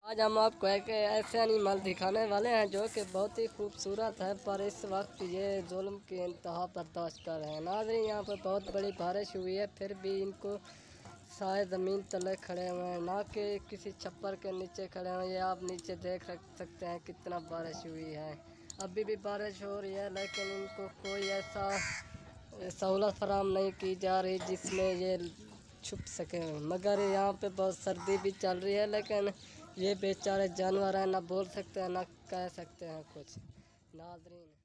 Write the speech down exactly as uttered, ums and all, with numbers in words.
आज हम आपको एक ऐसे एनिमल दिखाने वाले हैं जो कि बहुत ही खूबसूरत है, पर इस वक्त ये जुल्म की इंतहा बर्दाश्त कर रहे हैं। नाज़रीन, यहाँ पर बहुत बड़ी बारिश हुई है, फिर भी इनको शायद ज़मीन तले खड़े हुए हैं, ना कि किसी छप्पर के नीचे खड़े हुए हैं। ये आप नीचे देख सकते हैं कितना बारिश हुई है। अभी भी बारिश हो रही है, लेकिन इनको कोई ऐसा सहूलत फराहम नहीं की जा रही जिसमें ये छुप सके। मगर यहाँ पे बहुत सर्दी भी चल रही है, लेकिन ये बेचारे जानवर हैं, ना बोल सकते हैं ना कह सकते हैं कुछ। नाज़रीन।